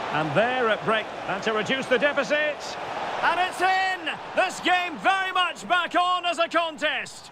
And there at break, and to reduce the deficit. And it's in! This game very much back on as a contest.